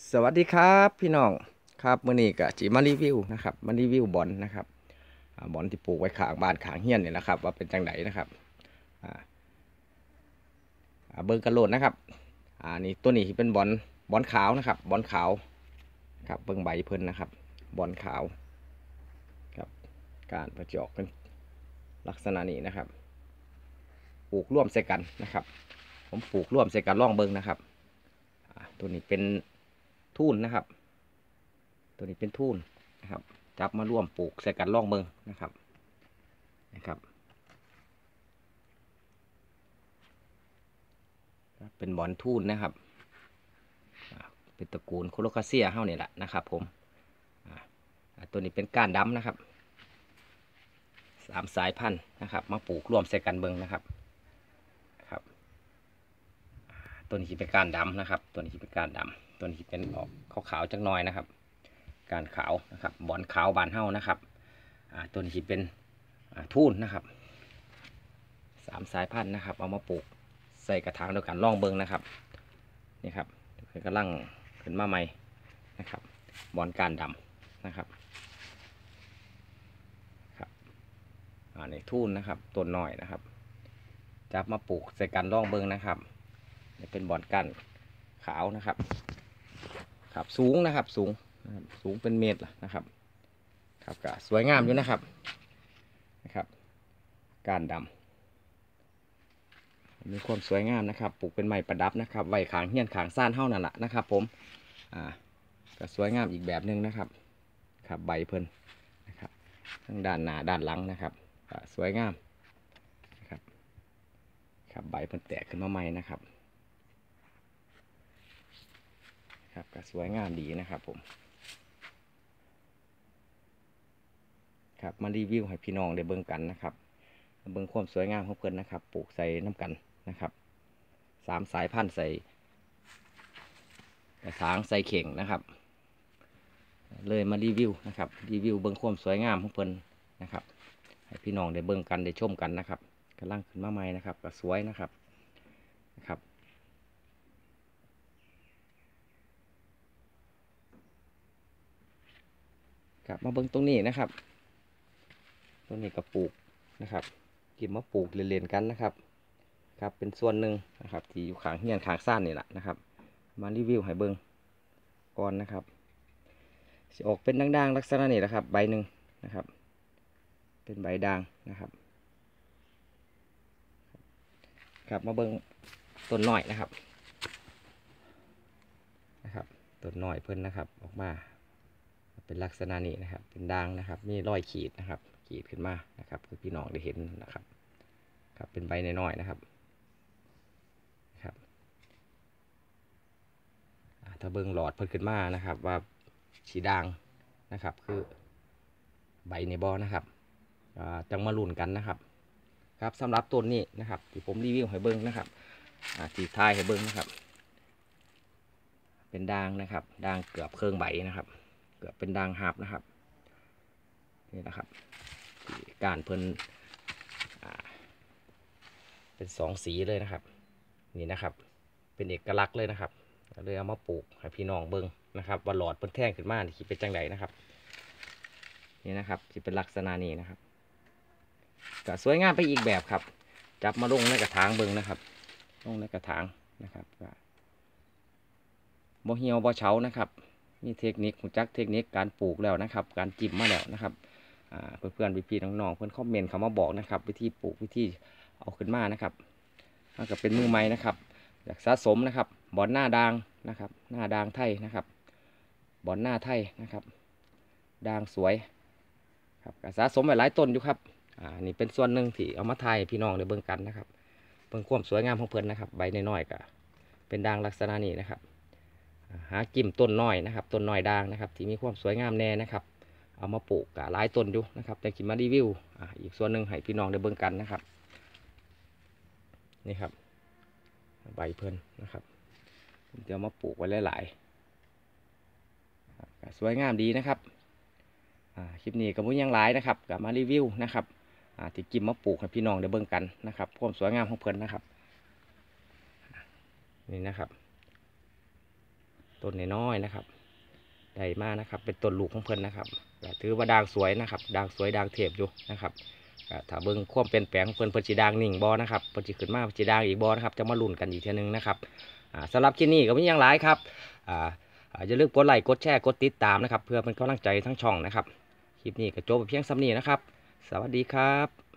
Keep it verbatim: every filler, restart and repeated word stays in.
สวัสดีครับพี่น้องครับมื่อนี้ก็จีมารีวิวนะครับมารีวิวบอลนะครับอ่าบอลที่ปลูกไว้ข้างบ้านข้างเฮียนนี่แหละครับว่าเป็นจังไดนะครับอ่าอ่าเบิ้งกระโหลดนะครับอ่านี่ตัวนี้เป็นบอลบอลขาวนะครับบอลขาวครับเบิ้งใบเพิ่นนะครับบอลขาวครับการประจอกเป็นลักษณะนี้นะครับปลูกร่วมใส่กันนะครับผมปลูกร่วมใส่กันล่องเบิ้งนะครับอ่าตัวนี้เป็นทุ่นนะครับ ตัวนี้เป็นทุ่นนะครับจับมาร่วมปลูกใส่กันล่องเบิงนะครับนะครับเป็นบอนทุ่นนะครับเป็นตระกูลโคโลคาเซียเฮ้านี่แหละนะครับผมตัวนี้เป็นก้านดำนะครับสามสายพันธุ์นะครับมาปลูกร่วมใส่กันเบิงนะครับครับตัวนี้เป็นก้านดำนะครับตัวนี้เป็นก้านดำตัวนี้เป็นออกขาวๆจังน้อยนะครับก้านขาวนะครับบอนขาวบานเฮ้านะครับตัวนี้เป็นทุ่นนะครับสามสายพันธุ์นะครับเอามาปลูกใส่กระถางเดียวกันล่องเบิงนะครับนี่ครับกำลังขึ้นมาใหม่นะครับบอนการดำนะครับครับอ่าในทุ่นนะครับต้นน้อยนะครับจับมาปลูกใส่กันล่องเบิงนะครับนี่เป็นบอนกันขาวนะครับครับสูงนะครับสูงนะครับสูงเป็นเมตรนะครับครับก็สวยงามอยู่นะครับนะครับการดำมีความสวยงามนะครับปลูกเป็นไม้ประดับนะครับไว้ขางเฮียนขางซ่านเท่านั่นแหละนะครับผมอ่าก็สวยงามอีกแบบหนึ่งนะครับครับใบเพิ่นนะครับทั้งด้านหน้าด้านหลังนะครับสวยงามนะครับครับใบเพิ่นแตกขึ้นมาใหม่นะครับครับก็สวยงามดีนะครับผมครับมารีวิวให้พี่น้องได้เบิ่งกันนะครับเบิ่งความสวยงามของเพิ่นนะครับปลูกใส่น้ำกันนะครับสามสายพันธุ์ใส่กระถางใส่เข่งนะครับเลยมารีวิวนะครับรีวิวเบิ้งความสวยงามของเพิ่นนะครับให้พี่น้องได้เบิ้งกันได้ชมกันนะครับกำลังขึ้นมาใหม่นะครับก็สวยนะครับนะครับครับมาเบิ้งตรงนี้นะครับตรงนี้ก็ปลูกนะครับกินมาปลูกเรียนๆกันนะครับครับเป็นส่วนหนึ่งนะครับที่อยู่ข้างเฮียนข้างซ่านนี่แหละนะครับมารีวิวให้เบิ้งก่อนนะครับจะออกเป็นด่างๆลักษณะนี้นะครับใบหนึ่งนะครับเป็นใบด่างนะครับครับมาเบิ้งต้นหน่อยนะครับนะครับต้นหน่อยเพิ่นนะครับออกมาเป็นลักษณะนี้นะครับเป็นด่างนะครับมีรอยขีดนะครับขีดขึ้นมานะครับคือพี่น้องได้เห็นนะครับครับเป็นใบน้อยๆนะครับครับถ้าเบิ้งหลอดเพิ่นขึ้นมานะครับว่าสีด่างนะครับคือใบในบอนะครับจังมาลุ้นกันนะครับครับสำหรับต้นนี้นะครับที่ผมรีวิวให้เบิ้งนะครับที่ท้ายให้เบิ้งนะครับเป็นด่างนะครับด่างเกือบเครื่องใบนะครับเกือบเป็นด่างหับนะครับนี่นะครับการเพิ่นเป็นสองสีเลยนะครับนี่นะครับเป็นเอกลักษณ์เลยนะครับเลยเอามาปลูกให้พี่น้องเบิ้งนะครับว่าหลอดเพิ่นแท่งขึ้นมาที่เป็นจังไดนะครับนี่นะครับที่เป็นลักษณะนี้นะครับก็สวยงามไปอีกแบบครับจับมาลงในกระถางเบิ้งนะครับลงในกระถางนะครับบ่เหี่ยวบ่เฉานะครับมีเทคนิคหูจักเทคนิคการปลูกแล้วนะครับการจิ้มมาแล้วนะครับเพื่อนๆพี่ๆน้องๆเพื่อนคอมเมนต์เขามาบอกนะครับวิธีปลูกวิธีเอาขึ้นมานะครับถ้าเกิดเป็นมือใหม่นะครับอยากสะสมนะครับบอนหน้าด่างนะครับหน้าด่างไทยนะครับบอนหน้าไทยนะครับด่างสวยครับสะสมไว้หลายต้นอยู่ครับอ่านี่เป็นส่วนหนึ่งที่เอามาไทยพี่น้องในเบื้องกันนะครับเบื้องความสวยงามของเพื่อนนะครับใบน้อยๆก็เป็นด่างลักษณะนี้นะครับหากิ่มต้นน้อยนะครับต้นน้อยด่างนะครับที่มีความสวยงามแน่นะครับเอามาปลูกกับหลายต้นอยู่นะครับแต่กินมารีวิวอ่าอีกส่วนหนึ่งให้พี่น้องได้เบิ่งกันนะครับนี่ครับใบเพิ่นนะครับเดี๋ยวมาปลูกไว้หลายๆสวยงามดีนะครับคลิปนี้กับมุ้งยังหลายนะครับกับมารีวิวนะครับที่กิมมาปลูกให้พี่น้องได้เบิ่งกันนะครับความสวยงามของเพิ่นนะครับนี่นะครับต้นน้อยๆนะครับได้มานะครับเป็นต้นลูกของเพิ่นนะครับก็ถือว่าด่างสวยนะครับด่างสวยด่างเทพอยู่นะครับก็ถ้าเบิ่งความเปลี่ยนแปลงของเพิ่นเพิ่นสิด่างนิ่งบ่นะครับเพิ่นสิขึ้นมาเพิ่นสิด่างอีกบ่นะครับจะมาลุ้นกันอีกเทีนึงนะครับอ่าสำหรับคลิปนี้ก็มีอย่างหลายครับอ่าอย่าลืมกดไลค์กดแชร์กดติดตามนะครับเพื่อเป็นกำลังใจทั้งช่องนะครับคลิปนี้ก็จบไปเพียงส่ำนี้นะครับสวัสดีครับ